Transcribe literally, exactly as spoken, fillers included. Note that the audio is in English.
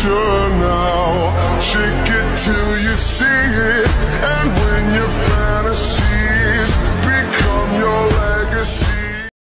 picture now. Shake it till you see it.